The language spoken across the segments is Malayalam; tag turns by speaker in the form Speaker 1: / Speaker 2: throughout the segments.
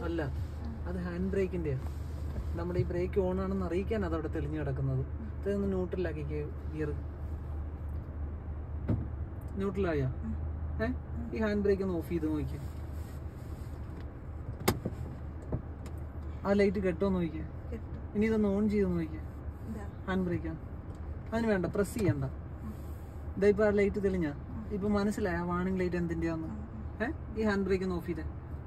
Speaker 1: അല്ല, അത് ഹാൻഡ് ബ്രേക്കിന്റെ. നമ്മുടെ ഈ ബ്രേക്ക് ഓൺ ആണെന്ന് അറിയിക്കാൻ അതവിടെ തെളിഞ്ഞു കിടക്കുന്നത്. ഇതൊന്ന് ന്യൂട്രലാക്കിക്കേ. ഗിയർ ന്യൂട്രലായ ഈ ഹാൻഡ് ബ്രേക്ക് ഒന്ന് ഓഫ് ചെയ്ത് നോക്കിയേ. ആ ലൈറ്റ് കെട്ടോന്ന് നോക്കിയേ. ഇനി ഇതൊന്ന് ഓൺ ചെയ്ത് നോക്കിയേ. ഹാൻഡ് ബ്രേക്കാണ്. അതിന് വേണ്ട, പ്രസ് ചെയ്യണ്ട. ഇതാ ഇപ്പൊ ആ ലൈറ്റ് തെളിഞ്ഞ ഇപ്പൊ മനസ്സിലായ വാണിംഗ് ലൈറ്റ് എന്തിന്റെയാന്ന്. ഈ ഹാൻഡ് ബ്രേക്ക് ഒന്ന് ഓഫ് ചെയ്തേ,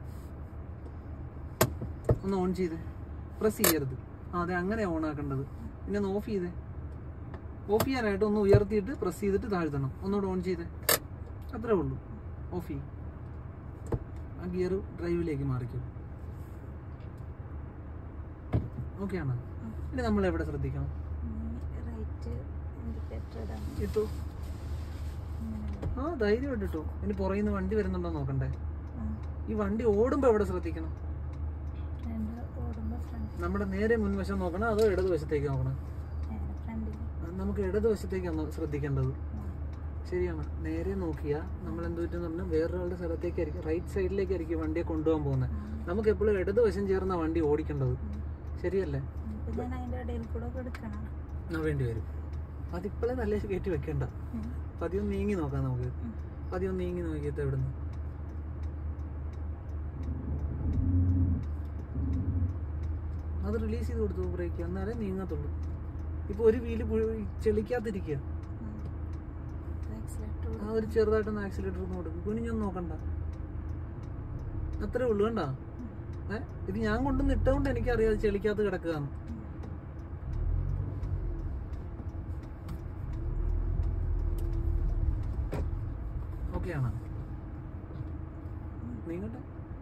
Speaker 1: ഒന്ന് ഓൺ ചെയ്തേ. പ്രസ് ചെയ്യരുത്. അതെ, അങ്ങനെ ഓൺ ആക്കേണ്ടത്. പിന്നെ ഒന്ന് ഓഫ് ചെയ്തേ. ഓഫ് ചെയ്യാനായിട്ട് ഒന്ന് ഉയർത്തിയിട്ട് പ്രസ് ചെയ്തിട്ട് താഴ്ത്തണം. ഒന്നുകൂടെ ഓൺ ചെയ്തേ. അത്രേ ഉള്ളൂ. ഓഫ് ചെയ്യും. ആ ഗിയർ ഡ്രൈവിലേക്ക് മാറിക്കും. ഓക്കെ ആണോ? ഇനി നമ്മൾ എവിടെ ശ്രദ്ധിക്കണം? ഇട്ടു. ആ ധൈര്യമായിട്ട് ഇട്ടു. ഇനി പുറകിൽ നിന്ന് വണ്ടി വരുന്നുണ്ടോ നോക്കണ്ടേ? ഈ വണ്ടി ഓടുമ്പോ എവിടെ ശ്രദ്ധിക്കണം? നമ്മുടെ നേരെ മുൻവശം നോക്കണം അതോ ഇടതുവശത്തേക്ക് നോക്കണം? നമുക്ക് ഇടതുവശത്തേക്കാണ് ശ്രദ്ധിക്കേണ്ടത്. ശരിയാണ്. നേരെ നോക്കിയാൽ നമ്മൾ എന്ത് പറ്റുമെന്ന് പറഞ്ഞാൽ വേറൊരാളുടെ സ്ഥലത്തേക്കായിരിക്കും, റൈറ്റ് സൈഡിലേക്കായിരിക്കും വണ്ടിയെ കൊണ്ടുപോകാൻ പോകുന്നത്. നമുക്ക് എപ്പോഴും ഇടതുവശം ചേർന്ന വണ്ടി ഓടിക്കേണ്ടത്. ശരിയല്ലേ? വേണ്ടി വരും. അതിപ്പോഴേ നല്ല കയറ്റി വെക്കണ്ട. പതിയൊന്ന് നീങ്ങി നോക്കാം. നമുക്ക് പതിയൊന്ന് നീങ്ങി നോക്കിയിട്ട് എവിടുന്ന് അത് റിലീസ് ചെയ്ത് കൊടുത്തു ബ്രേക്ക്. എന്നാലേ നീങ്ങത്തുള്ളൂ. ഇപ്പൊ ഒരു വീല് ചെളിക്കാതിരിക്കുക. ആ ഒരു ചെറുതായിട്ടൊന്ന് ആക്സിലേറ്റർ ഒന്ന് കൊടുക്കും. കുനിഞ്ഞൊന്നും നോക്കണ്ട. അത്രേ ഉള്ളൂ. കണ്ടാ? ഇത് ഞാൻ കൊണ്ടുവന്ന് ഇട്ടുകൊണ്ട് എനിക്കറിയാം ചെളിക്കകത്ത് കിടക്കുകയാണ്. ഓക്കെ ആണോ? നീങ്ങട്ടെ.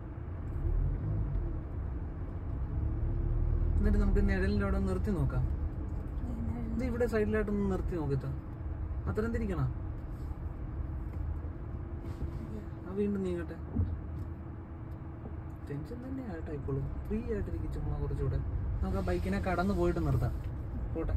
Speaker 1: എന്നിട്ട് നമുക്ക് നിഴലിൻ്റെ അവിടെ നിർത്തി നോക്കാം. ഇത് ഇവിടെ സൈഡിലായിട്ടൊന്ന് നിർത്തി നോക്കിട്ടോ. അത്രയും തിരിക്കണം. വീണ്ടും നീങ്ങട്ടെ. ടെൻഷൻ തന്നെ ആയിട്ടായിക്കോളും. ഫ്രീ ആയിട്ടിരിക്കും. ചുമ്മാ കുറച്ചുകൂടെ നമുക്ക് ആ ബൈക്കിനെ കടന്നു പോയിട്ട് നിർത്താം. പോട്ടെ.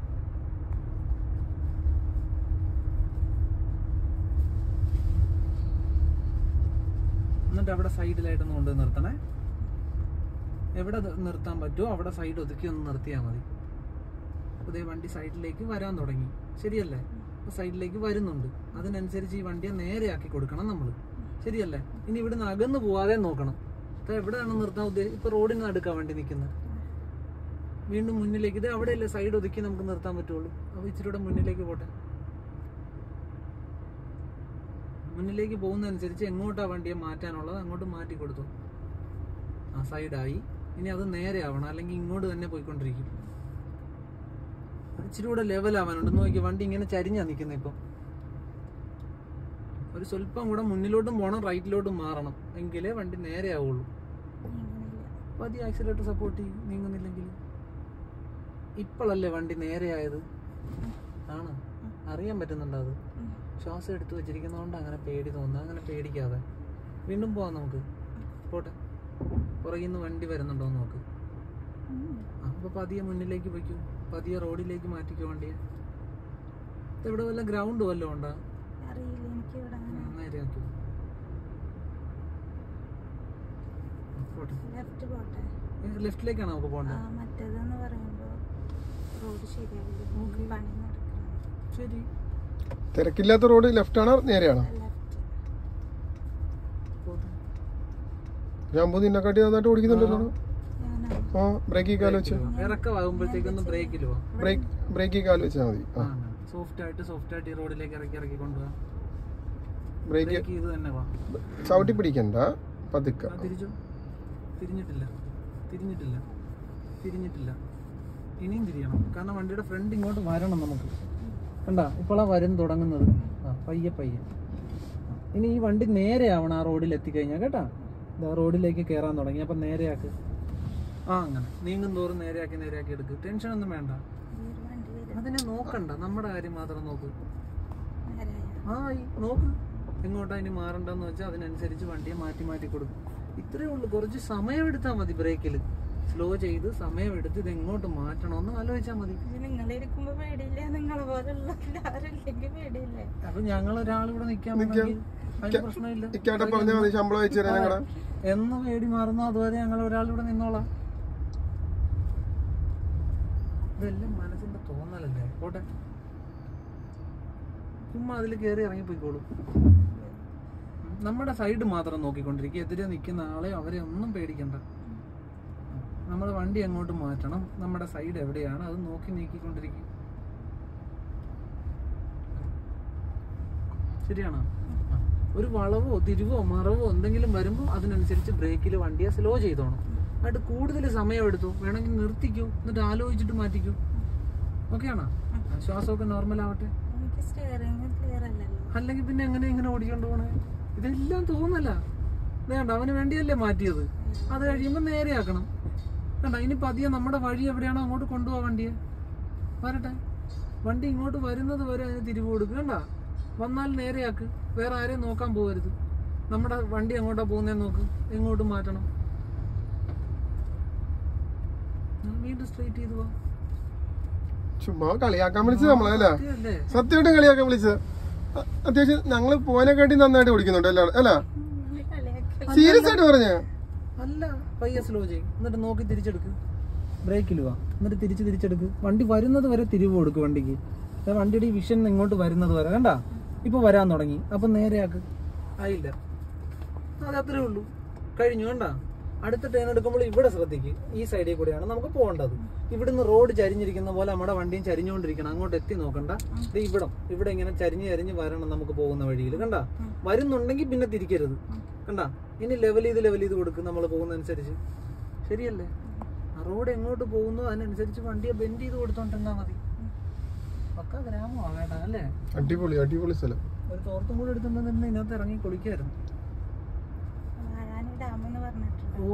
Speaker 1: എന്നിട്ട് അവിടെ സൈഡിലായിട്ടൊന്ന് കൊണ്ട് നിർത്തണേ. എവിടെ നിർത്താൻ പറ്റുമോ അവിടെ സൈഡ് ഒതുക്കി ഒന്ന് നിർത്തിയാൽ മതി. അതേ വണ്ടി സൈഡിലേക്ക് വരാൻ തുടങ്ങി. ശരിയല്ലേ? അപ്പൊ സൈഡിലേക്ക് വരുന്നുണ്ട്. അതിനനുസരിച്ച് ഈ വണ്ടിയെ നേരെയാക്കി കൊടുക്കണം നമ്മൾ. ശരിയല്ലേ? ഇനി ഇവിടുന്ന് അകന്ന് പോവാതെ നോക്കണം. അപ്പൊ എവിടെയാണ് നിർത്താൻ ഉദ്ദേശിച്ചത്? ഇപ്പൊ റോഡിന് നടുക്കാ വണ്ടി നിൽക്കുന്നത്. വീണ്ടും മുന്നിലേക്ക്. ഇത് അവിടെയല്ലേ സൈഡ് ഒതുക്കി നമുക്ക് നിർത്താൻ പറ്റുള്ളൂ. അപ്പൊ ഇച്ചിരി കൂടെ മുന്നിലേക്ക് പോട്ടെ. മുന്നിലേക്ക് പോകുന്നതനുസരിച്ച് എങ്ങോട്ടാ വണ്ടിയെ മാറ്റാനുള്ളത് അങ്ങോട്ട് മാറ്റി കൊടുത്തു. ആ സൈഡായി. ഇനി അത് നേരെ ആവണം, അല്ലെങ്കിൽ ഇങ്ങോട്ട് തന്നെ പോയിക്കൊണ്ടിരിക്കും. ഇച്ചിരി കൂടെ ലെവലാവാനുണ്ട്. നോക്കി വണ്ടി ഇങ്ങനെ ചരിഞ്ഞാ നിൽക്കുന്നത്. ഇപ്പം ഒരു സ്വല്പം കൂടെ മുന്നിലോട്ടും പോകണം, റൈറ്റിലോട്ടും മാറണം. എങ്കിലേ വണ്ടി നേരെ ആവുള്ളൂ. അപ്പൊ അത് ആക്സിലേറ്റർ സപ്പോർട്ട് ചെയ്യും. നീങ്ങുന്നില്ലെങ്കിൽ ഇപ്പോഴല്ലേ വണ്ടി നേരെ ആയത്? ആണ്. അറിയാൻ പറ്റുന്നുണ്ടോ? അത് ശ്വാസം എടുത്ത് വെച്ചിരിക്കുന്നതുകൊണ്ട് അങ്ങനെ പേടി തോന്നുന്നു. അങ്ങനെ പേടിക്കാതെ വീണ്ടും പോവാം നമുക്ക്. പോട്ടെ. പുറകിൽ നിന്ന് വണ്ടി വരുന്നുണ്ടോ എന്ന് നോക്ക്. അപ്പൊ പതിയെ മുന്നിലേക്ക് വയ്ക്കൂ. പതിയെ റോഡിലേക്ക് മാറ്റിക്കോ വണ്ടിയെ. ഇവിടെ വല്ല ഗ്രൗണ്ട് വല്ലതും ഉണ്ടോ? നേരെ ആക്കൂ. ലെഫ്റ്റിലേക്കാണ് നമുക്ക് പോകേണ്ടത്. ശരി.
Speaker 2: തിരക്കില്ലാത്ത റോഡ് ലെഫ്റ്റ് ആണോ നേരെയാണോ? ജാമ്പൂ നിന്നെക്കാട്ടി നന്നായിട്ട് ഓടിക്കുന്നുണ്ടല്ലോ. ആ ബ്രേക്ക് കാല് വെച്ച്
Speaker 1: ഇറക്കമാകുമ്പോഴത്തേക്കൊന്ന്
Speaker 2: ബ്രേക്ക് കാല് വെച്ചാൽ മതി.
Speaker 1: സോഫ്റ്റ് ആയിട്ട് ഈ റോഡിലേക്ക് ഇറക്കി കൊണ്ടുപോകാം.
Speaker 2: ബ്രേക്ക്
Speaker 1: ഇത് തന്നെ
Speaker 2: ചവിട്ടി പിടിക്കണ്ട, പതുക്കെ.
Speaker 1: തിരിഞ്ഞിട്ടില്ല. ഇനിയും തിരിയണം. കാരണം വണ്ടിയുടെ ഫ്രണ്ട് ഇങ്ങോട്ട് വരണം നമുക്ക്. കണ്ടാ ഇപ്പോഴാ വരും തുടങ്ങുന്നത്. പയ്യെ. ഇനി ഈ വണ്ടി നേരെ ആവണം. ആ റോഡിൽ എത്തിക്കഴിഞ്ഞാൽ കേട്ടാ. റോഡിലേക്ക് കയറാൻ തുടങ്ങി. അപ്പൊ നേരെയാക്ക്. അങ്ങനെ നീങ്ങും തോറും നേരെയാക്കി എടുക്ക്. ടെൻഷനൊന്നും വേണ്ട. അതിനെ നോക്കണ്ട. നമ്മുടെ കാര്യം മാത്രം നോക്ക്. നോക്ക് എങ്ങോട്ടാ ഇനി മാറണ്ടെന്ന് വെച്ചാൽ അതിനനുസരിച്ച് വണ്ടിയെ മാറ്റി കൊടുക്കും. ഇത്രയേ ഉള്ളൂ. കുറച്ച് സമയം എടുത്താൽ മതി. ബ്രേക്കിൽ സ്ലോ ചെയ്ത് സമയമെടുത്ത് ഇത് എങ്ങോട്ട് മാറ്റണമെന്ന് ആലോചിച്ചാൽ മതി.
Speaker 3: നിങ്ങളിരിക്കുമ്പോ പേടിയില്ലേ? നിങ്ങളെ പോലുള്ള
Speaker 1: അപ്പൊ ഞങ്ങൾ ഒരാൾ ഇവിടെ നിൽക്കാൻ അതിന് പ്രശ്നമില്ല.
Speaker 2: ഇക്കാട്ടെ പറഞ്ഞാൽ മതി, ശമ്പളം അയച്ചു തരാം ഞങ്ങളെ.
Speaker 1: എന്ന് പേടി മാറുന്നോ അതുവരെ ഞങ്ങൾ ഒരാളിവിടെ നിന്നോളാം. ഇതെല്ലാം മനസ്സിന്റെ തോന്നലല്ലേ. പോട്ടെ, ചുമ്മാ അതിൽ കയറി ഇറങ്ങിപ്പോയിക്കോളും. നമ്മുടെ സൈഡ് മാത്രം നോക്കിക്കൊണ്ടിരിക്കുക. എതിരെ നിൽക്കുന്ന ആളെ അവരെ ഒന്നും പേടിക്കണ്ട. നമ്മൾ വണ്ടി അങ്ങോട്ട് മാറ്റണം. നമ്മുടെ സൈഡ് എവിടെയാണ് അത് നോക്കി നീക്കിക്കൊണ്ടിരിക്കും. ശരിയാണോ? ഒരു വളവോ തിരിവോ മറവോ എന്തെങ്കിലും വരുമ്പോൾ അതിനനുസരിച്ച് ബ്രേക്കിൽ വണ്ടിയെ സ്ലോ ചെയ്തോണം. എന്നിട്ട് കൂടുതൽ സമയം എടുത്തു വേണമെങ്കിൽ നിർത്തിക്കൂ, എന്നിട്ട് ആലോചിച്ചിട്ട് മാറ്റിക്കൂ. ഓക്കെയാണോ? ശ്വാസമൊക്കെ നോർമൽ ആവട്ടെ. അല്ലെങ്കിൽ പിന്നെ എങ്ങനെ ഓടിക്കൊണ്ട് പോണേ? ഇതെല്ലാം തോന്നല. വേണ്ട, അവന് വേണ്ടിയല്ലേ മാറ്റിയത്. അത് കഴിയുമ്പോൾ നേരെയാക്കണം. വേണ്ട, ഇനി പതിയെ നമ്മുടെ വഴി എവിടെയാണോ അങ്ങോട്ട് കൊണ്ടുപോവാ വണ്ടിയെ. വരട്ടെ, വണ്ടി ഇങ്ങോട്ട് വരുന്നത് വരെ അതിന് തിരിവ് കൊടുക്കുക. വേണ്ട, വന്നാൽ നേരെയാക്ക്. വേറെ ആരെയും നോക്കാൻ പോകരുത്. നമ്മുടെ വണ്ടി എങ്ങോട്ടാ പോകുന്നതെന്ന് നോക്ക്. എങ്ങോട്ട് മാറ്റണം. വീണ്ടും സ്ട്രൈറ്റ് ചെയ്തു പോവാ.
Speaker 2: ചുമ്മാ കളിയാക്കാൻ വിളിച്ചത് നമ്മളല്ലേ? സത്യമായിട്ടും കളിയാക്കാൻ വിളിച്ചത്. അത്യാവശ്യം ഞങ്ങള് പോകാനെക്കാട്ടി നന്നായിട്ട് ഓടിക്കുന്നുണ്ട് എല്ലാവരും അല്ല? സീരിയസ് ആയിട്ട് പറഞ്ഞ
Speaker 1: അല്ല. പയ്യെ സ്ലോ ചെയ്യും, എന്നിട്ട് നോക്കി തിരിച്ചെടുക്ക്. ബ്രേക്കിൽ വാ, എന്നിട്ട് തിരിച്ചെടുക്ക്. വണ്ടി വരുന്നത് വരെ തിരിവ് കൊടുക്ക് വണ്ടിക്ക്. വണ്ടിയുടെ ഈ വിഷൻ ഇങ്ങോട്ട് വരുന്നത് വരെ. കണ്ട, ഇപ്പൊ വരാൻ തുടങ്ങി. അപ്പൊ നേരെയാക്ക്. ആയില്ല, അതത്രേ ഉള്ളൂ. കഴിഞ്ഞു. കണ്ട, അടുത്ത ടേൺ എടുക്കുമ്പോൾ ഇവിടെ ശ്രദ്ധിക്കും. ഈ സൈഡിൽ കൂടെയാണ് നമുക്ക് പോകേണ്ടത്. ഇവിടുന്ന് റോഡ് ചരിഞ്ഞിരിക്കുന്ന പോലെ നമ്മുടെ വണ്ടിയും ചരിഞ്ഞുകൊണ്ടിരിക്കണം. അങ്ങോട്ട് എത്തി നോക്കണ്ട. ഇവിടെ ഇങ്ങനെ ചരിഞ്ഞ് വരണം നമുക്ക് പോകുന്ന വഴിയിൽ. കണ്ട, വരുന്നുണ്ടെങ്കിൽ പിന്നെ തിരിക്കരുത്. കണ്ട, ഇനി ലെവൽ ചെയ്ത് കൊടുക്കും നമ്മൾ പോകുന്നതനുസരിച്ച്. ശരിയല്ലേ? റോഡ് എങ്ങോട്ട് പോകുന്നു അതിനനുസരിച്ച് വണ്ടിയെ ബെൻഡ് ചെയ്ത് കൊടുത്തോണ്ടിരുന്നാ മതി. പക്ക ഗ്രാമമാവേണ്ട അല്ലേ?
Speaker 2: അടിപൊളി സ്ഥലം.
Speaker 1: ഒരു തോർത്തും കൂടെ എടുത്തുണ്ടെന്ന് ഇതിനകത്ത് ഇറങ്ങി കുളിക്കായിരുന്നു. ഓ,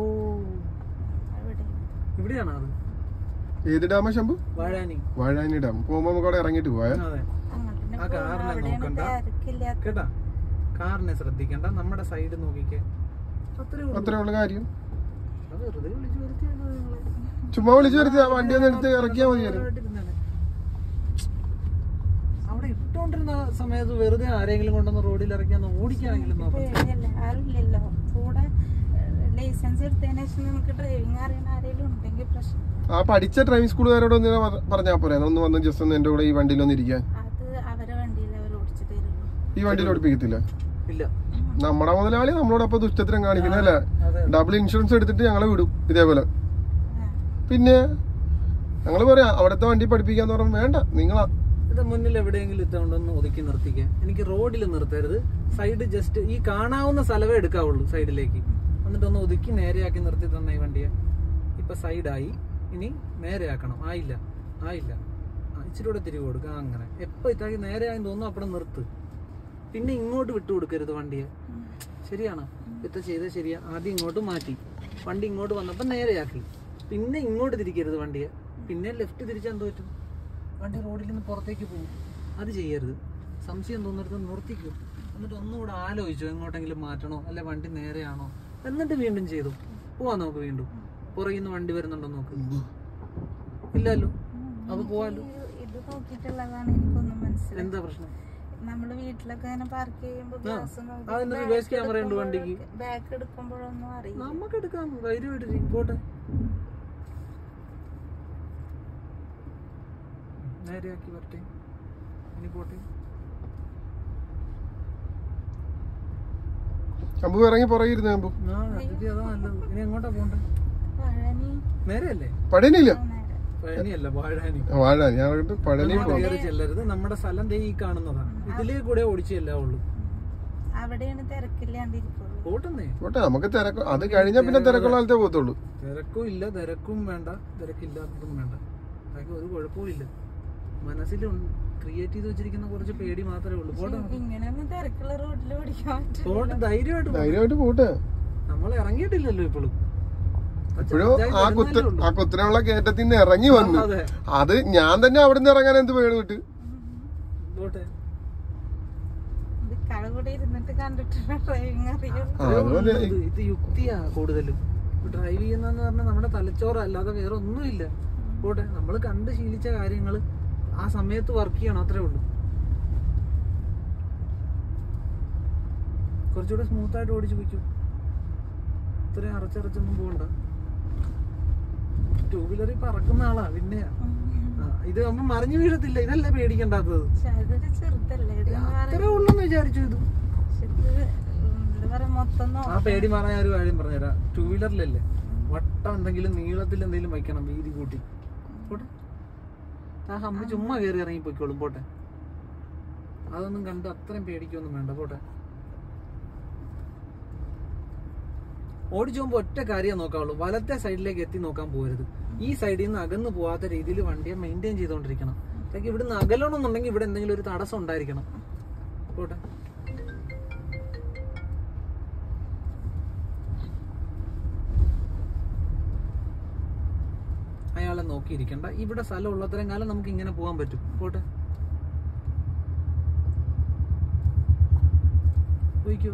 Speaker 1: ഇവിടെയാണോ അത്?
Speaker 2: ഏത് ഡാമാ ശംഭു?
Speaker 1: വാഴാനി
Speaker 2: ഡാം. പോകുമ്പോ നമുക്ക് അവിടെ ഇറങ്ങിട്ട് പോയാ.
Speaker 1: ആ കാറിനെ നോക്കണ്ട കേട്ടാ, കാറിനെ ശ്രദ്ധിക്കണ്ട, നമ്മുടെ സൈഡ് നോക്കിക്കേ.
Speaker 2: അത്രേ ഉള്ള കാര്യം.
Speaker 1: വെറുതെ വിളിച്ചു വരുത്തിയാണോ നിങ്ങളെ?
Speaker 2: ചുമ്മാ വിളിച്ചു വരുത്തി വണ്ടി ഒന്ന് എടുത്ത് ഇറക്കിയാ മതിയായിരുന്നു.
Speaker 1: അവിടെ ഇട്ടോണ്ടിരുന്ന സമയത്ത് വെറുതെ ആരെങ്കിലും കൊണ്ടുവന്ന് റോഡിൽ ഇറക്കിയാന്ന് ഓടിക്കാനെങ്കിലും നോക്കാം.
Speaker 2: ആ പഠിച്ച ഡ്രൈവിംഗ് സ്കൂളുകാരോട് പറഞ്ഞാ പോരെ, ഒന്ന് വന്ന് ജസ്റ്റ് ഒന്ന് എന്റെ കൂടെ ഈ വണ്ടിയിൽ ഒന്ന് ഇരിക്കാൻ. ഈ വണ്ടിയിൽ ഓടിപ്പിക്കത്തില്ല. നമ്മുടെ മുതലാളി നമ്മളോടൊപ്പം ദുഷ്ടത്തിനും കാണിക്കുന്നല്ലേ? ഡബിൾ ഇൻഷുറൻസ് എടുത്തിട്ട് ഞങ്ങളെ വിടും ഇതേപോലെ. പിന്നെ ഞങ്ങള് പറയാ അവിടുത്തെ വണ്ടി പഠിപ്പിക്കാന്ന് പറഞ്ഞാൽ വേണ്ട, നിങ്ങളാ
Speaker 1: ഇത് മുന്നിൽ എവിടെയെങ്കിലും ഇട്ടുകൊണ്ടൊന്ന് ഒതുക്കി നിർത്തിക്കാൻ. എനിക്ക് റോഡിൽ നിർത്തരുത്. സൈഡ് ജസ്റ്റ് ഈ കാണാവുന്ന സ്ഥലമേ എടുക്കാവുള്ളൂ സൈഡിലേക്ക്. എന്നിട്ടൊന്ന് ഒതുക്കി നേരെയാക്കി നിർത്തി തന്നെ ഈ വണ്ടിയെ. ഇപ്പൊ സൈഡായി, ഇനി നേരെയാക്കണം. ആയില്ല, ഇച്ചിരി കൂടെ തിരിവ് കൊടുക്കുക. അങ്ങനെ എപ്പോ ഇത്താക്കി നേരെയായി തോന്നുന്നു അപ്പോൾ നിർത്ത്. പിന്നെ ഇങ്ങോട്ട് വിട്ടു കൊടുക്കരുത് വണ്ടിയെ. ശരിയാണ്? ഇത്ത ചെയ്തത് ശരിയാ. ആദ്യം ഇങ്ങോട്ട് മാറ്റി, വണ്ടി ഇങ്ങോട്ട് വന്നപ്പോ നേരെയാക്കി. പിന്നെ ഇങ്ങോട്ട് തിരിക്കരുത് വണ്ടിയെ. പിന്നെ ലെഫ്റ്റ് തിരിച്ചാൽ എന്ത് പറ്റും? വണ്ടി റോഡിൽ നിന്ന് പുറത്തേക്ക് പോകും. അത് ചെയ്യരുത്. സംശയം തോന്നിടത്ത് നിർത്തിക്കും. എന്നിട്ട് ഒന്നുകൂടെ ആലോചിച്ചു എങ്ങോട്ടെങ്കിലും മാറ്റണോ അല്ലെ വണ്ടി നേരെയാണോ. എന്നിട്ട് വീണ്ടും ചെയ്തു പോവാ. നോക്ക്, വീണ്ടും പുറകിൽ നിന്ന് വണ്ടി വരുന്നുണ്ടോ നോക്ക്. ഇല്ലല്ലോ, അത് പോവാലോ. എന്താ പ്രശ്നം?
Speaker 3: നമ്മള് വീട്ടിലൊക്കെ പാർക്ക് ചെയ്യുമ്പോൾ
Speaker 1: റിവേഴ്സ് ക്യാമറ ഉണ്ട് വണ്ടിക്ക്.
Speaker 3: ബാക്ക് എടുക്കുമ്പോഴൊന്നും അറിയില്ല.
Speaker 1: നമുക്ക് എടുക്കാം, ധൈര്യമായിട്ട് പോട്ടെ. നേരെയാക്കി വരട്ടെ, ഇനി പോട്ടെ.
Speaker 2: ശംഭു ഇറങ്ങി പുറകിരുന്നു. ശംഭു
Speaker 1: അതാ നല്ലത്. ഇനി എങ്ങോട്ടാ പോണ്ടേ? നേരെയല്ലേ?
Speaker 2: പഴനിയില്ല,
Speaker 1: പഴനിയല്ല, വാഴാനി.
Speaker 2: പഴനി
Speaker 1: കയറി ചെല്ലരുത്. നമ്മുടെ സ്ഥലം ദേ ഈ കാണുന്നതാണ്. ഇതിലേ കൂടെ ഓടിച്ചു ചെല്ലാവുള്ളൂ.
Speaker 3: അവിടെയാണ് തിരക്കില്ലാണ്ടിരിക്കുള്ളൂ.
Speaker 2: പോട്ടെ, നമുക്ക് തിരക്ക് അത് കഴിഞ്ഞാൽ പിന്നെ തിരക്കുള്ള കാലത്തേ പോകത്തുള്ളൂ.
Speaker 1: തിരക്കും ഇല്ല, തിരക്കും വേണ്ട, തിരക്കില്ലാത്തതും വേണ്ട. അതൊക്കെ ഒരു കുഴപ്പവും ഇല്ല. മനസ്സിൽ ക്രിയേറ്റ് ചെയ്ത് വെച്ചിരിക്കുന്ന കുറച്ച് പേടി മാത്രമേ ഉള്ളൂ. പോട്ടെ, ധൈര്യമായിട്ട്
Speaker 2: പോട്ടെ.
Speaker 1: നമ്മൾ ഇറങ്ങിയിട്ടില്ലല്ലോ ഇപ്പോഴും.
Speaker 2: ഇപ്പോഴും ആ കുത്തനെയുള്ള കയറ്റത്തിൽ നിന്ന് ഇറങ്ങി വന്നു. അത് ഞാൻ തന്നെ അവിടെ നിന്ന് ഇറങ്ങാൻ എന്ത് പേടി വിട്ട്.
Speaker 1: പോട്ടെ, ഇത് യുക്തിയാ കൂടുതലും. ഡ്രൈവ് ചെയ്യുന്നതെന്ന് പറഞ്ഞാൽ നമ്മുടെ തലച്ചോറ് അല്ലാതെ വേറെ ഒന്നുമില്ല. പോട്ടെ, നമ്മൾ കണ്ട് ശീലിച്ച കാര്യങ്ങള് ആ സമയത്ത് വർക്ക് ചെയ്യണം, അത്രേ ഉള്ളൂ. കുറച്ചുകൂടെ സ്മൂത്ത് ആയിട്ട് ഓടിച്ചു പോയിക്കോ. ഇത്രയും അറച്ചൊന്നും പോകണ്ട. ടൂ വീലറിൽ പറക്കുന്ന ആളാ പിന്നെ. ഇത് നമ്മൾ മറിഞ്ഞു വീഴത്തില്ല, ഇതല്ലേ പേടിക്കണ്ടാത്തത്. അത്രേ ഉള്ളെന്ന് വിചാരിച്ചു ഇത്. ആ പേടി മാറാൻ ഞാൻ ഒരു കാര്യം പറഞ്ഞുതരാം. ടൂ വീലറിലല്ലേ വട്ടം എന്തെങ്കിലും നീളത്തിൽ എന്തെങ്കിലും വയ്ക്കണം, വീതി കൂട്ടി. പോട്ടെ, ആ ഹമ്പ് ചുമ്മാ കയറി ഇറങ്ങി പോയിക്കോളും. പോട്ടെ, അതൊന്നും കണ്ട് അത്രയും പേടിക്കൊന്നും വേണ്ട. പോട്ടെ, ഓടിച്ചു പോകുമ്പോ ഒറ്റ കാര്യം നോക്കാവുള്ളൂ, വലത്തെ സൈഡിലേക്ക് എത്തി നോക്കാൻ പോകരുത്. ഈ സൈഡിൽ നിന്ന് അകന്നു പോവാത്ത രീതിയിൽ വണ്ടിയെ മെയിൻറ്റെയിൻ ചെയ്തുകൊണ്ടിരിക്കണം. അല്ലെങ്കിൽ ഇവിടുന്ന് അകലണമെന്നുണ്ടെങ്കിൽ ഇവിടെ എന്തെങ്കിലും ഒരു തടസ്സം ഉണ്ടായിരിക്കണം. പോട്ടെ, അയാളെ നോക്കിയിരിക്കണ്ട. ഇവിടെ സ്ഥലം ഉള്ളത്രയും കാലം നമുക്ക് ഇങ്ങനെ പോകാൻ പറ്റും. പോട്ടെ, പോയിക്കോ.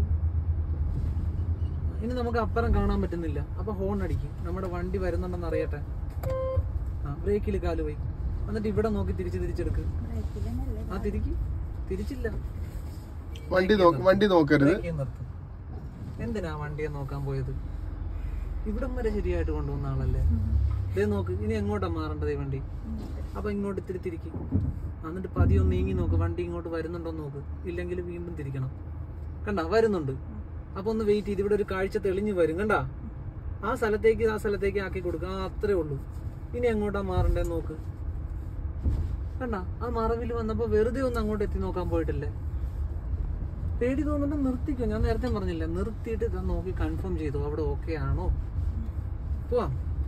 Speaker 1: ഇനി നമുക്ക് അപ്പുറം കാണാൻ പറ്റുന്നില്ല, അപ്പൊ ഹോൺ അടിക്കും. നമ്മുടെ വണ്ടി വരുന്നുണ്ടെന്ന് അറിയട്ടെ. ബ്രേക്കിൽ കാല് പോയി. എന്നിട്ട് ഇവിടെ നോക്കി തിരിച്ചെടുക്ക്. ആ തിരിച്ചില്ല.
Speaker 2: വണ്ടി നോക്കരുത്.
Speaker 1: എന്തിനാ വണ്ടിയെ നോക്കാൻ പോയത്? ഇവിടം വരെ ശരിയായിട്ട് കൊണ്ടുവന്ന ആളല്ലേ. ഇതേ നോക്ക്, ഇനി എങ്ങോട്ടാ മാറേണ്ടത് ഈ വണ്ടി? അപ്പൊ ഇങ്ങോട്ട് ഇത്തിരി തിരിക്കും. എന്നിട്ട് പതിയൊന്ന് നീങ്ങി നോക്ക്, വണ്ടി ഇങ്ങോട്ട് വരുന്നുണ്ടോ നോക്ക്. ഇല്ലെങ്കിൽ വീണ്ടും തിരിക്കണം. കണ്ട വരുന്നുണ്ട്. അപ്പൊ ഒന്ന് വെയിറ്റ് ചെയ്ത് ഇവിടെ ഒരു കാഴ്ച തെളിഞ്ഞു വരും. കണ്ട ആ സ്ഥലത്തേക്ക് ആക്കി കൊടുക്കുക. അത്രേ ഉള്ളൂ. ഇനി എങ്ങോട്ടാ മാറണ്ടേന്ന് നോക്ക്. കണ്ട ആ മറവിൽ വന്നപ്പോ വെറുതെ ഒന്ന് അങ്ങോട്ട് എത്തി നോക്കാൻ പോയിട്ടില്ലേ? പേടി തോന്നുന്നുണ്ട് നിർത്തിക്കോ. ഞാൻ നേരത്തെ പറഞ്ഞില്ല, നിർത്തിയിട്ട് ഇതാ നോക്കി കൺഫേം ചെയ്തു അവിടെ ഓക്കെ ആണോ. പോവാം.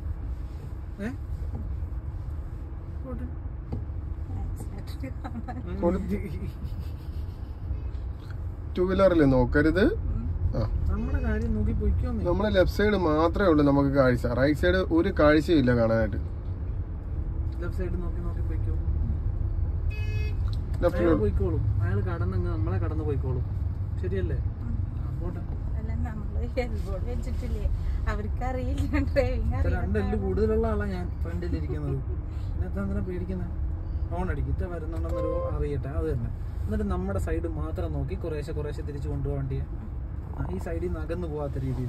Speaker 2: ടൂ വീലറില് നോക്കരുത്.
Speaker 1: നമ്മുടെ കാര്യം നോക്കി പോയിക്കോ.
Speaker 2: നമ്മളെ ലെഫ്റ്റ് സൈഡ് മാത്രമേ ഉള്ളൂ നമുക്ക് കാഴ്ച, റൈറ്റ് സൈഡ് ഒരു കാഴ്ചയില്ല കാണാനായിട്ട്.
Speaker 1: ലെഫ്റ്റ് സൈഡ് നോക്കി പോയിക്കോ. അയാൾ പോയിക്കോളും. അയാൾ കടന്നങ്ങ് നമ്മളെ കടന്നു പോയിക്കോളും. ശരിയല്ലേ? രണ്ടെല്ല് കൂടുതലുള്ള ആളാ ഞാൻ ഫ്രണ്ടിലിരിക്കുന്നത്. ഇതിനകത്ത് അങ്ങനെ പേടിക്കുന്നത്. ഹോൺ അടിക്കിട്ട് വരുന്നുണ്ടെന്നൊരു അറിയട്ടെ, അത് തന്നെ. എന്നിട്ട് നമ്മുടെ സൈഡ് മാത്രം നോക്കി കുറേശ്ശെ തിരിച്ചു കൊണ്ടുപോകാൻ വണ്ടിയെ. ഈ സൈഡിൽ നിന്ന് അകന്നു പോവാത്ത രീതിയിൽ.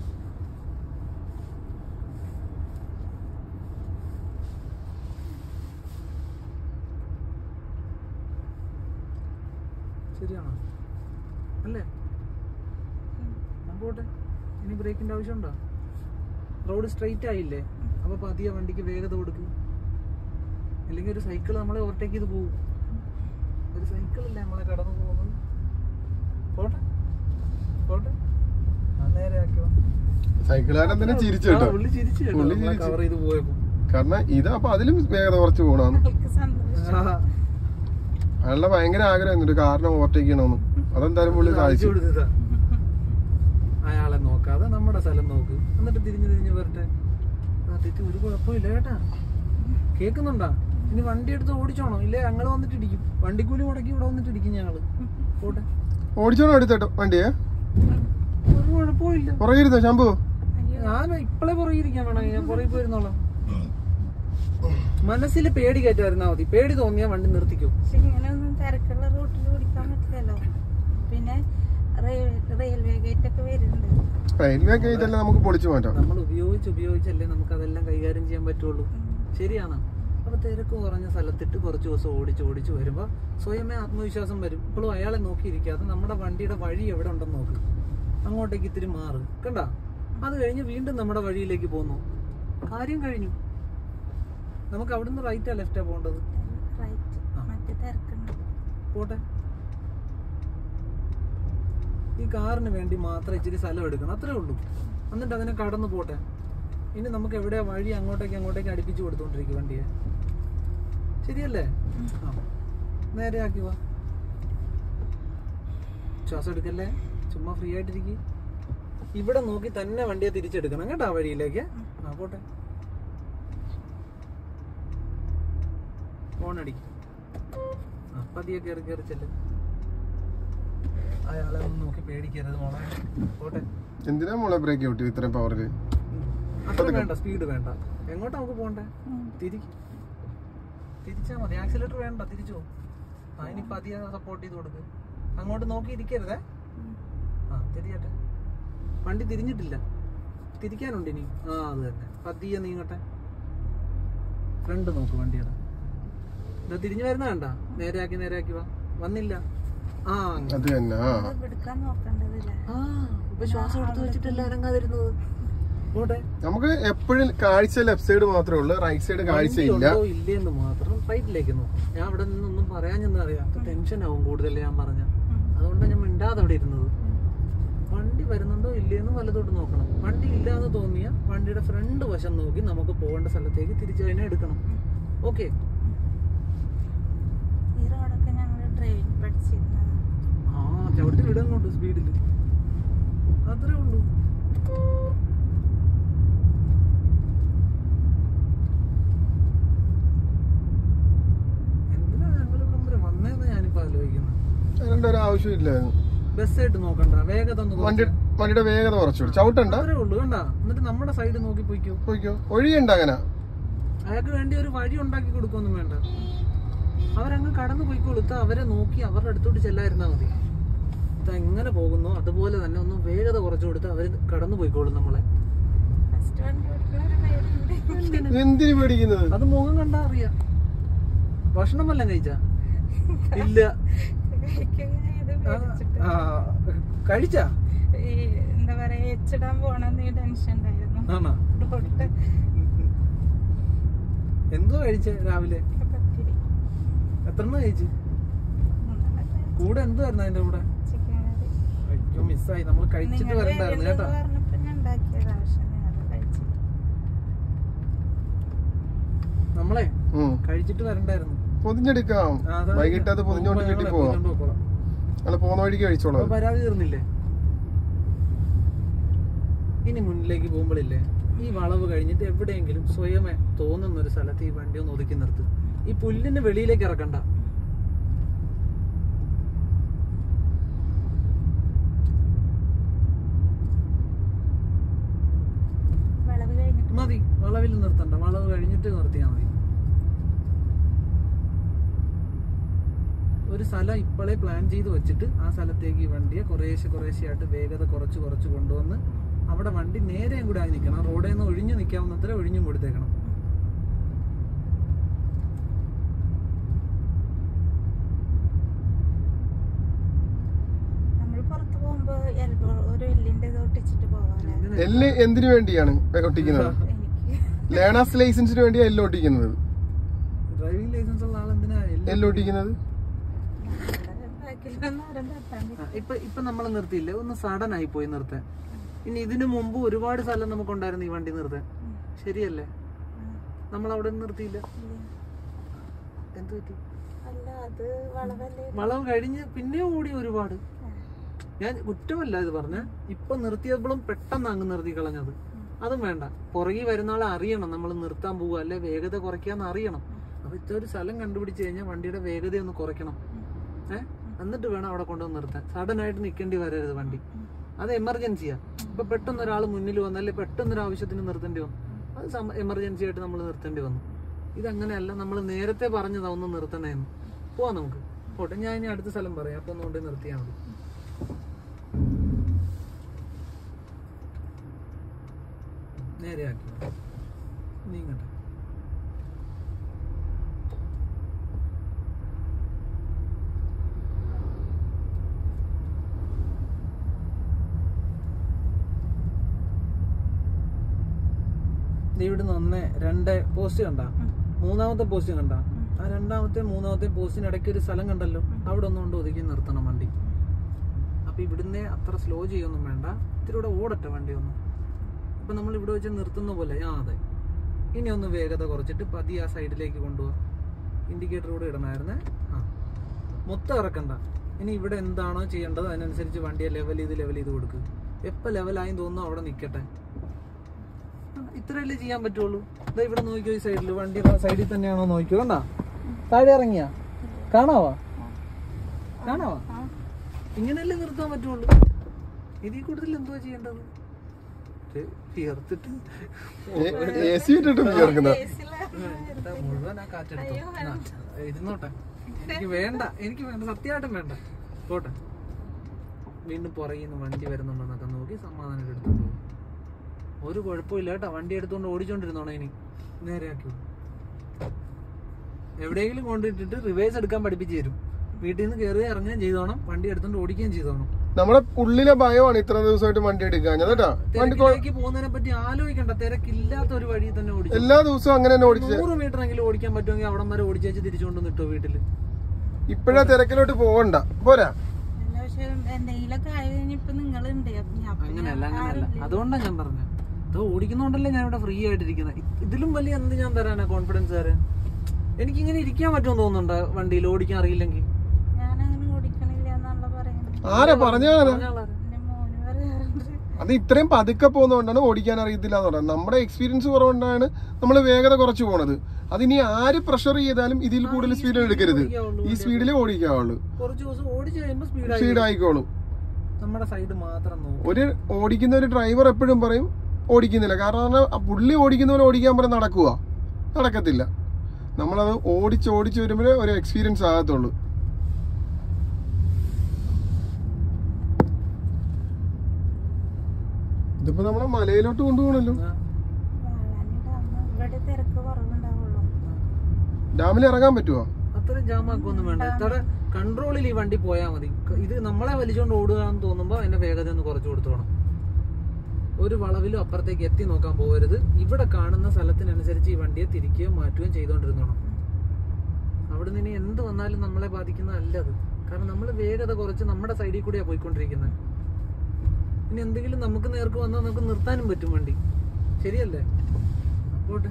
Speaker 1: ശരിയാണോ? അല്ലേ? പോട്ടെ, ഇനി ബ്രേക്കിന്റെ ആവശ്യമുണ്ടോ? റോഡ് സ്ട്രെയിറ്റ് ആയില്ലേ? അപ്പൊ പതിയെ വണ്ടിക്ക് വേഗത കൊടുക്കും. അല്ലെങ്കിൽ ഒരു സൈക്കിൾ നമ്മളെ ഓവർടേക്ക് ചെയ്ത് പോകും. ഒരു സൈക്കിളല്ലേ നമ്മളെ കടന്നു പോകുന്നത്. പോട്ടെ, നേരെ ആക്കിയോ.
Speaker 2: സൈക്കിളുകാരൻ തന്നെ ചിരിച്ചു കേട്ടോ.
Speaker 1: കവർ ചെയ്ത് പോയപ്പോ.
Speaker 2: കാരണം ഇത് അപ്പൊ അതിലും വേഗത കുറച്ച് പോകണമെന്ന് അയാളുടെ ഭയങ്കര ആഗ്രഹം ഒരു കാറിനെ ഓവർടേക്ക് ചെയ്യണമെന്ന്. അതെന്തായാലും പുള്ളി സാധിച്ചു.
Speaker 1: അയാളെ നോക്കാതെ നമ്മുടെ സ്ഥലം നോക്ക്. എന്നിട്ട് തിരിഞ്ഞ് വരട്ടെ. ഒരു കുഴപ്പമില്ല കേട്ടാ. കേൾക്കുന്നുണ്ടാ? ഇനി വണ്ടി എടുത്ത് ഓടിച്ചോണോ? ഇല്ലേ ഞങ്ങള് വന്നിട്ട് ഇടിക്കും. വണ്ടിക്കൂലി മുടക്കി ഇവിടെ വന്നിട്ട് ഇടിക്കും ഞങ്ങള്. പോട്ടെ,
Speaker 2: ഓടിച്ചോണോ എടുത്തേട്ടോ വണ്ടിയെ?
Speaker 1: ഒരു കുഴപ്പമില്ല.
Speaker 2: പുറകിരുന്നോ ശംഭു?
Speaker 1: ഞാൻ ഇപ്പളെ പുറകിരിക്കാൻ വേണം. ഞാൻ പുറകെ പോയിരുന്നോളാം. മനസ്സിൽ പേടി കയറ്റായിരുന്നാ മതി. പേടി തോന്നിയാ വണ്ടി നിർത്തിക്കും.
Speaker 3: ഇങ്ങനെയൊന്നും തിരക്കുള്ള റൂട്ടിൽ ഓടിക്കാൻ പറ്റില്ലല്ലോ. പിന്നെ റെയിൽവേ ഗേറ്റ് ഒക്കെ വരുന്നുണ്ട്.
Speaker 2: റെയിൽവേ ഗേറ്റ് എല്ലാം നമുക്ക് പൊളിച്ചു മാറ്റാം.
Speaker 1: നമ്മൾ ഉപയോഗിച്ചല്ലേ നമുക്ക് അതെല്ലാം കൈകാര്യം ചെയ്യാൻ പറ്റുള്ളൂ. ശരിയാണ്. അപ്പൊ തിരക്ക് കുറഞ്ഞ സ്ഥലത്തിട്ട് കുറച്ച് ദിവസം ഓടിച്ച് വരുമ്പോ സ്വയമേ ആത്മവിശ്വാസം വരും. ഇപ്പോഴും അയാളെ നോക്കിയിരിക്കാതെ നമ്മുടെ വണ്ടിയുടെ വഴി എവിടെ ഉണ്ടെന്ന് നോക്ക്. അങ്ങോട്ടേക്ക് ഇത്തിരി മാറ്. കണ്ട, അത് കഴിഞ്ഞ് വീണ്ടും നമ്മുടെ വഴിയിലേക്ക് പോന്നു. കാര്യം കഴിഞ്ഞു. നമുക്ക് അവിടുന്ന് റൈറ്റാ ലെഫ്റ്റാ പോകേണ്ടത്? പോട്ടെ, ഈ കാറിന് വേണ്ടി മാത്രം ഇച്ചിരി സ്ഥലം എടുക്കണം, അത്രേ ഉള്ളൂ. എന്നിട്ട് അതിനെ കടന്നു പോട്ടെ. ഇനി നമുക്ക് എവിടെയാ വഴി അങ്ങോട്ടേക്ക് അടുപ്പിച്ചു കൊടുത്തോണ്ടിരിക്കും വണ്ടിയെ. ശരിയല്ലേ? നേരെ ആക്കി വാ. ശ്വാസം എടുക്കല്ലേ, ചുമ്മാ ഫ്രീ ആയിട്ടിരിക്കും. ഇവിടെ നോക്കി തന്നെ വണ്ടിയെ തിരിച്ചെടുക്കണം കേട്ടോ വഴിയിലേക്ക്. പോട്ടെ, ഫോൺ അടിക്കും. പതിയെ കയറി ചെല്ലും. അയാളെ ഒന്ന് നോക്കി പേടിക്കരുത് മോളെ. പോട്ടെ.
Speaker 2: എന്തിനാ മോളെ ബ്രേക്ക് ഔട്ട് ഇത്രയും പവറില്?
Speaker 1: അത്ര വേണ്ട, സ്പീഡ് വേണ്ട. എങ്ങോട്ടാ നമുക്ക് പോണ്ടേ? തിരിച്ചാ മതി. ആക്സിലേറ്റർ വേണ്ട, തിരിച്ചു. ഇനി പതിയെ സപ്പോർട്ട് ചെയ്ത് കൊടുക്ക്. അങ്ങോട്ട് നോക്കി ഇരിക്കരുതേ. ആ തിരിയട്ടെ. വണ്ടി തിരിഞ്ഞിട്ടില്ല, തിരിക്കാനുണ്ട് ഇനി. ആ അത് തന്നെ, പതിയെ നീങ്ങട്ടെ. ഫ്രണ്ട് നോക്ക് വണ്ടിയുടെ. ഇത് തിരിഞ്ഞു വരുന്ന കണ്ട, നേരെയാക്കി വാ. വന്നില്ല. ആ
Speaker 2: അത് തന്നെ.
Speaker 3: എടുക്കാൻ നോക്കണ്ടതില്ല.
Speaker 1: ആ ഇപ്പൊ ശ്വാസം എടുത്ത് വെച്ചിട്ടല്ല ഇറങ്ങാതിരുന്നത്.
Speaker 2: നമുക്ക് എപ്പോഴും കാഴ്ച ലെഫ്റ്റ് സൈഡ് മാത്രമേ ഉള്ളൂ, റൈറ്റ് സൈഡ് കാഴ്ചയില്ല.
Speaker 1: ഇല്ലെന്ന് മാത്രം റൈറ്റിലേക്ക് നോക്കും. ഞാൻ അവിടെ നിന്നൊന്നും പറയാഞ്ഞെന്ന് അറിയാം, ടെൻഷൻ ആവും കൂടുതൽ ഞാൻ പറഞ്ഞ. അതുകൊണ്ടാണ് ഞാൻ മിണ്ടാതെ അവിടെ ഇരുന്നത്. വണ്ടി വരുന്നുണ്ടോ ഇല്ലേന്ന് വലത്തോട്ട് നോക്കണം. വണ്ടി ഇല്ലാന്ന് തോന്നിയ വണ്ടിയുടെ ഫ്രണ്ട് വശം നോക്കി നമുക്ക് പോകേണ്ട സ്ഥലത്തേക്ക് തിരിച്ചു തന്നെ എടുക്കണം. ഓക്കെ.
Speaker 3: ഈ റോഡൊക്കെ ഞങ്ങൾ ഡ്രൈവിംഗ് പഠിച്ചിരുന്നത്.
Speaker 1: ആ ചവിട്ടി വിടുന്നുണ്ട് സ്പീഡിൽ, അത്രേ ഉള്ളൂ. എന്തിനാ ഞങ്ങൾ ഇവിടെ വരെ വന്നേന്ന് ഞാനിപ്പോ ആലോചിക്കുന്നത്.
Speaker 2: അതിന്റെ ഒരു ആവശ്യമില്ലായിരുന്നു.
Speaker 1: ബസ്സായിട്ട് നോക്കണ്ട, വേഗത
Speaker 2: വണ്ടിയുടെ വേഗത കുറച്ചു ചവിട്ടണ്ട,
Speaker 1: അത്രേ ഉള്ളൂ. കണ്ട, എന്നിട്ട് നമ്മുടെ സൈഡ് നോക്കി പോയിക്കോ.
Speaker 2: ഒഴിയുണ്ട്. അങ്ങനെ
Speaker 1: അയാൾക്ക് വേണ്ടി ഒരു വഴി ഉണ്ടാക്കി കൊടുക്കൊന്നും വേണ്ട. അവരങ്ങ് കടന്നു പോയിക്കോളുത്ത. അവരെ നോക്കി അവരുടെ അടുത്തോട്ട് ചെല്ലായിരുന്നാ മതി. എങ്ങനെ പോകുന്നു അതുപോലെ തന്നെ ഒന്ന് വേഗത കുറച്ചു കൊടുത്ത് അവര് കടന്നു പോയിക്കോളും നമ്മളെ.
Speaker 2: എന്തിനു പേടിക്കുന്നത്?
Speaker 1: അത് മുഖം കണ്ടാ അറിയാം. ഭക്ഷണം വല്ലതും കഴിച്ചാ? ഇല്ല. കഴിച്ചാ?
Speaker 3: എന്താ പറയാ, എച്ചിടാൻ പോണെന്ന് ടെൻഷൻ ഉണ്ടായിരുന്നു.
Speaker 1: ആണോ? എന്തോ കഴിച്ച രാവിലെ? എത്രണ്ണം കഴിച്ചു? കൂടെ എന്തുവായിരുന്നു അതിന്റെ കൂടെ? അയ്യോ മിസ്സായി. നമ്മൾ കഴിച്ചിട്ട് വരണ്ടായിരുന്നു കേട്ടാ. നമ്മളെ കഴിച്ചിട്ട് വരണ്ടായിരുന്നു.
Speaker 2: പൊതിഞ്ഞെടുക്കാം, വൈകിട്ട് അത് പൊതിഞ്ഞോണ്ട് വീട്ടിൽ പോവാം. പോകുന്ന വഴിക്ക് കഴിച്ചോളാം.
Speaker 1: പരാതി തീർന്നില്ലേ? ഇനി മുന്നിലേക്ക് പോകുമ്പോഴില്ലേ, ഈ വളവ് കഴിഞ്ഞിട്ട് എവിടെയെങ്കിലും സ്വയമേ തോന്നുന്ന ഒരു സ്ഥലത്ത് ഈ വണ്ടി ഒന്ന് ഒതുക്കി നിർത്ത്. ഈ പുല്ലിന് വെളിയിലേക്ക് ഇറക്കണ്ട. മതി, വളവിൽ നിർത്തണ്ട. വളവ് കഴിഞ്ഞിട്ട് നിർത്തിയാൽ മതി. ഒരു സ്ഥലം ഇപ്പോഴേ പ്ലാൻ ചെയ്ത് വെച്ചിട്ട് ആ സ്ഥലത്തേക്ക് ഈ വണ്ടിയെ കുറേശ്ശെയായിട്ട് വേഗത കുറച്ച് കൊണ്ടുവന്ന് അവിടെ വണ്ടി നേരെയും കൂടെ ആയി നിൽക്കണം. റോഡിൽ നിന്ന് ഒഴിഞ്ഞു നിൽക്കാവുന്നത്ര ഒഴിഞ്ഞും കൊടുത്തേക്കണം.
Speaker 2: എല്ല് എന്തിനു വേണ്ടിയാണ് ഒട്ടിക്കുന്നത്? ലേണേഴ്സ് ലൈസൻസിന് വേണ്ടിയാ എല്ലാം ഒട്ടിക്കുന്നത്.
Speaker 1: ഡ്രൈവിംഗ് ലൈസൻസ് ഉള്ള ആളെന്തിനാ
Speaker 2: എല്ലാം ഒട്ടിക്കുന്നത്?
Speaker 1: ഇപ്പൊ നമ്മൾ നിർത്തിയില്ലേ, ഒന്ന് സഡൻ ആയി പോയി നിർത്താൻ. ഇനി ഇതിനു മുമ്പ് ഒരുപാട് സ്ഥലം നമുക്കുണ്ടായിരുന്നു ഈ വണ്ടി നിർത്താൻ. ശരിയല്ലേ? നമ്മൾ അവിടെ നിർത്തിയില്ല. എന്ത് പറ്റി? വളവ് കഴിഞ്ഞ് പിന്നെ ഓടി ഒരുപാട്. ഞാൻ കുറ്റമല്ല ഇത് പറഞ്ഞ. ഇപ്പൊ നിർത്തിയപ്പോഴും പെട്ടെന്ന് അങ്ങ് നിർത്തി കളഞ്ഞത്. അതും വേണ്ട. പുറകെ വരുന്ന ആളെ അറിയണം നമ്മൾ നിർത്താൻ പോവുക, അല്ലെ വേഗത കുറയ്ക്കാന്ന് അറിയണം. അപ്പൊ ഇത്ര ഒരു സ്ഥലം കണ്ടുപിടിച്ച് കഴിഞ്ഞാൽ വണ്ടിയുടെ വേഗത ഒന്ന് കുറയ്ക്കണം. എന്നിട്ട് വേണം അവിടെ കൊണ്ടുവന്ന് നിർത്താൻ. സഡൻ ആയിട്ട് നിൽക്കേണ്ടി വരരുത് വണ്ടി. അത് എമർജൻസിയാ. ഇപ്പൊ പെട്ടെന്ന് ഒരാൾ മുന്നിൽ വന്നു, അല്ലെ പെട്ടെന്നൊരു ആവശ്യത്തിന് നിർത്തേണ്ടി വന്നു, അത് എമർജൻസി ആയിട്ട് നമ്മൾ നിർത്തേണ്ടി വന്നു. ഇതങ്ങനെയല്ല, നമ്മൾ നേരത്തെ പറഞ്ഞതാ ഒന്ന് നിർത്തണേന്ന്. പോവാം നമുക്ക്. പോട്ടെ, ഞാൻ ഇനി അടുത്ത സ്ഥലം പറയാം. അപ്പൊ ഒന്നുകൊണ്ട് നിർത്തിയാൽ മതി. നേരെയാക്കി നീങ്ങട്ടെ. ഇവിടുന്ന് 1, 2 പോസ്റ്റ് കണ്ട, മൂന്നാമത്തെ പോസ്റ്റ് കണ്ട. ആ രണ്ടാമത്തെ മൂന്നാമത്തെ പോസ്റ്റിന് ഇടയ്ക്ക് ഒരു സ്ഥലം കണ്ടല്ലോ, അവിടെ ഒന്നുകൊണ്ട് ഒതുക്കി നിർത്തണം വണ്ടി. അപ്പൊ ഇവിടുന്ന് അത്ര സ്ലോ ചെയ്യൊന്നും വേണ്ട, ഇത്തിരി കൂടെ ഓടട്ടെ വണ്ടി ഒന്ന്. ഇപ്പൊ നമ്മൾ ഇവിടെ വെച്ച് നിർത്തുന്ന പോലെ. അതെ. ഇനി ഒന്ന് വേഗത കുറച്ചിട്ട് പതിയെ ആ സൈഡിലേക്ക് കൊണ്ടുപോകാം. ഇൻഡിക്കേറ്റർ കൂടെ ഇടണമായിരുന്നേ. മൊത്തം ഇറക്കണ്ട. ഇനി ഇവിടെ എന്താണോ ചെയ്യേണ്ടത് അതിനനുസരിച്ച് വണ്ടിയെ ലെവൽ ചെയ്ത് കൊടുക്കുക. എപ്പോൾ ലെവലായി തോന്നുന്നു അവിടെ നിൽക്കട്ടെ. ഇത്രയല്ലേ ചെയ്യാൻ പറ്റുള്ളൂ. ഇതാ ഇവിടെ നോക്കിയോ, ഈ സൈഡിൽ വണ്ടി സൈഡിൽ തന്നെയാണോ നോക്കിയോ. കണ്ടാ താഴെ ഇറങ്ങിയാ കാണാവാ. ഇങ്ങനെയല്ലേ നിർത്താൻ പറ്റുള്ളൂ. ഇതിൽ കൂടുതൽ എന്തുവാ ചെയ്യേണ്ടത്? മുഴുവൻ ആ കാറ്റെടുത്തു. ഇരുന്നോട്ടെ. എനിക്ക് വേണ്ട, സത്യമായിട്ടും വേണ്ട. പോട്ടെ. വീണ്ടും പുറകിൽ നിന്ന് വണ്ടി വരുന്നുണ്ടെന്നൊക്കെ നോക്കി സമാധാനം എടുത്തോണ്ട് പോകും. ഒരു കുഴപ്പമില്ല കേട്ടോ, വണ്ടി എടുത്തോണ്ട് ഓടിച്ചോണ്ടിരുന്നോണോ ഇനി നേരെയാക്കി. എവിടെയെങ്കിലും കൊണ്ടിട്ടിട്ട് റിവേഴ്സ് എടുക്കാൻ പഠിപ്പിച്ചു തരും. വീട്ടിൽ നിന്ന് കയറി ഇറങ്ങുകയും ചെയ്തോണം, വണ്ടി എടുത്തോണ്ട് ഓടിക്കുകയും ചെയ്തോണം.
Speaker 2: നമ്മളെ ഉള്ളിലെ ഭയമാണ് ഇത്ര ദിവസമായിട്ട് വണ്ടി എടുക്കാൻ.
Speaker 1: തിരക്കിലേക്ക് പോകുന്നതിനെ പറ്റി ആലോചിക്കണ്ട, തിരക്കില്ലാത്ത ഒരു വഴി തന്നെ ഓടിച്ചു.
Speaker 2: എല്ലാ ദിവസവും അങ്ങനെ തന്നെ ഓടിച്ചു.
Speaker 1: 100 മീറ്റർ എങ്കിലും ഓടിക്കാൻ പറ്റുമെങ്കിൽ അവിടം വരെ ഓടിച്ചു തിരിച്ചുകൊണ്ട് നിട്ടോ വീട്ടില്.
Speaker 2: ഇപ്പഴാ തിരക്കിലോട്ട് പോകണ്ട, പോരാ.
Speaker 1: അങ്ങനെയല്ല അതുകൊണ്ടാ ഞാൻ പറഞ്ഞ, ഇത് ഓടിക്കുന്നോണ്ടല്ലേ ഞാൻ ഇവിടെ ഫ്രീ ആയിട്ടിരിക്കുന്നത്. ഇതിലും വലിയ എന്ത് ഞാൻ തരാനാ കോൺഫിഡൻസ് തരാൻ? എനിക്കിങ്ങനെ ഇരിക്കാൻ പറ്റുമെന്ന് തോന്നുന്നുണ്ടോ വണ്ടിയിൽ ഓടിക്കാൻ അറിയില്ലെങ്കിൽ?
Speaker 2: ആരാ പറഞ്ഞ? അത് ഇത്രയും പതുക്കെ പോകുന്നതുകൊണ്ടാണ് ഓടിക്കാൻ അറിയത്തില്ല എന്ന് പറയുന്നത്. നമ്മുടെ എക്സ്പീരിയൻസ് കുറവുകൊണ്ടാണ് നമ്മൾ വേഗത കുറച്ച് പോണത്. അതിനി ആര് പ്രഷർ ചെയ്താലും ഇതിൽ കൂടുതൽ സ്പീഡിൽ എടുക്കരുത്, ഈ സ്പീഡിലേ ഓടിക്കാവുള്ളൂ. സ്പീഡ് ആയിക്കോളും. ഒരു ഓടിക്കുന്ന ഒരു ഡ്രൈവർ എപ്പോഴും പറയും ഓടിക്കുന്നില്ല, കാരണം പുള്ളി ഓടിക്കുന്ന പോലെ ഓടിക്കാൻ പറഞ്ഞാൽ നടക്കുക, നടക്കത്തില്ല. നമ്മളത് ഓടിച്ച് വരുമ്പോഴേ ഒരു എക്സ്പീരിയൻസ് ആകത്തുള്ളൂ. ഇതിപ്പോ നമ്മളെ മലയിലോട്ട് കൊണ്ടുപോകണല്ലോ. ഡാമിൽ ഇറങ്ങാൻ പറ്റുമോ?
Speaker 1: അത്ര ജാമാക്കൊന്നും വേണ്ട, ഇത്ര കൺട്രോളിൽ ഈ വണ്ടി പോയാൽ മതി. ഇത് നമ്മളെ വലിച്ചോണ്ട് ഓടുക എന്ന് തോന്നുമ്പോ അതിന്റെ വേഗത ഒന്ന് കുറച്ച് കൊടുത്തോണം. ഒരു വളവിലും അപ്പുറത്തേക്ക് എത്തി നോക്കാൻ പോകരുത്. ഇവിടെ കാണുന്ന സ്ഥലത്തിനനുസരിച്ച് ഈ വണ്ടിയെ തിരിക്കുകയും മാറ്റുകയും ചെയ്തോണ്ടിരുന്നോണം. അവിടെ നിന്ന് എന്ത് വന്നാലും നമ്മളെ ബാധിക്കുന്നതല്ല അത്. കാരണം നമ്മൾ വേഗത കുറച്ച് നമ്മുടെ സൈഡിൽ കൂടെയാ പോയിക്കൊണ്ടിരിക്കുന്നത്. ഇനി എന്തെങ്കിലും നമുക്ക് നേർക്ക് വന്നാൽ നമുക്ക് നിർത്താനും പറ്റും വണ്ടി, ശരിയല്ലേ? പോട്ടെ,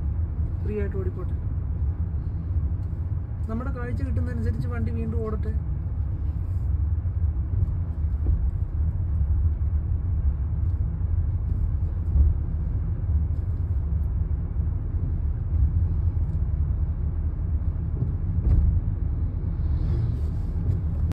Speaker 1: ഫ്രീ ആയിട്ട് ഓടിപ്പോട്ടെ. നമ്മുടെ കാഴ്ച കിട്ടുന്നതനുസരിച്ച് വണ്ടി വീണ്ടും ഓടട്ടെ.